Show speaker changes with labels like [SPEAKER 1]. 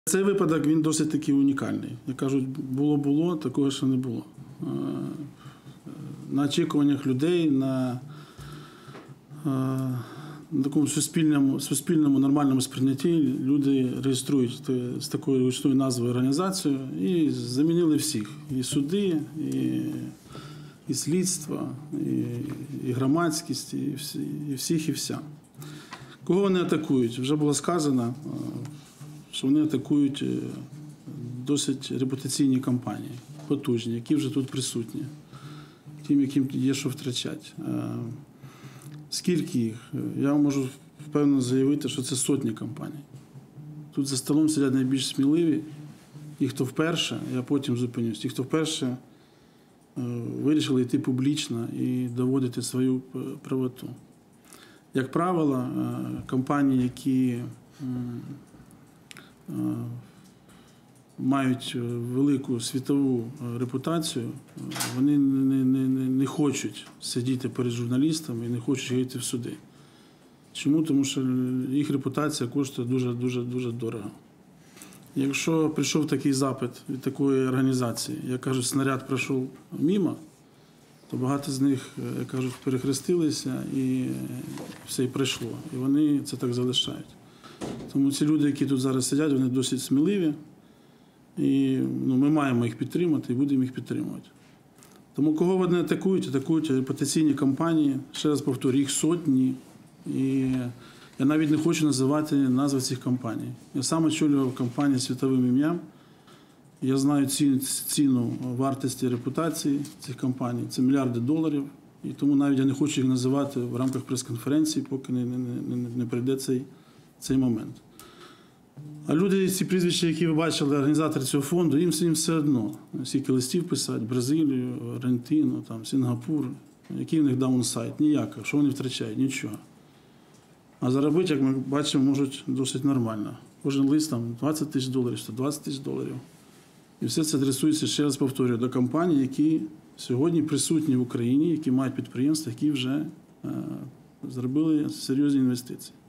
[SPEAKER 1] Цей випадок, він досить таки унікальний. Як кажуть, було, такого ще не було. На очікуваннях людей, на такому суспільному нормальному сприйнятті люди реєструють з такою гучною назвою організацію і замінили всіх. І суди, і слідство, і громадськість, і всіх, і вся. Кого вони атакують? Вже було сказано, що вони атакують досить репутаційні компанії, потужні, які вже тут присутні, тим, яким є що втрачати. Скільки їх? Я можу впевнено заявити, що це сотні компаній. Тут за столом сидять найбільш сміливі, ті, хто вперше, я потім зупинюсь, ті, хто вперше вирішили йти публічно і доводити свою правоту. Як правило, компанії, які мають велику світову репутацію, вони не хочуть сидіти перед журналістами і не хочуть йти в суди. Чому? Тому що їх репутація коштує дуже дорого. Якщо прийшов такий запит від такої організації, як кажуть, снаряд пройшов мимо, то багато з них, як кажуть, перехрестилися і все і пройшло. І вони це так залишають. Тому ці люди, які тут зараз сидять, вони досить сміливі. І ми маємо їх підтримати і будемо їх підтримувати. Тому кого вони атакують? Атакують репутаційні компанії. Ще раз повторю, їх сотні. І я навіть не хочу називати назви цих компаній. Я сам очолював компанії з світовим ім'ям. Я знаю ціну вартості репутації цих компаній. Це мільярди доларів. І тому навіть я не хочу їх називати в рамках прес-конференції, поки не прийде цей момент. А люди, ці прізвища, які ви бачили, організатори цього фонду, їм все одно. Скільки листів писати, Бразилію, Аргентину, Сінгапур. Який в них даунсайд? Ніякого. Що вони втрачають? Нічого. А заробити, як ми бачимо, можуть досить нормально. Кожен лист $20 тисяч, $120 тисяч. І все це адресується, ще раз повторюю, до компаній, які сьогодні присутні в Україні, які мають підприємства, які вже зробили серйозні інвестиції.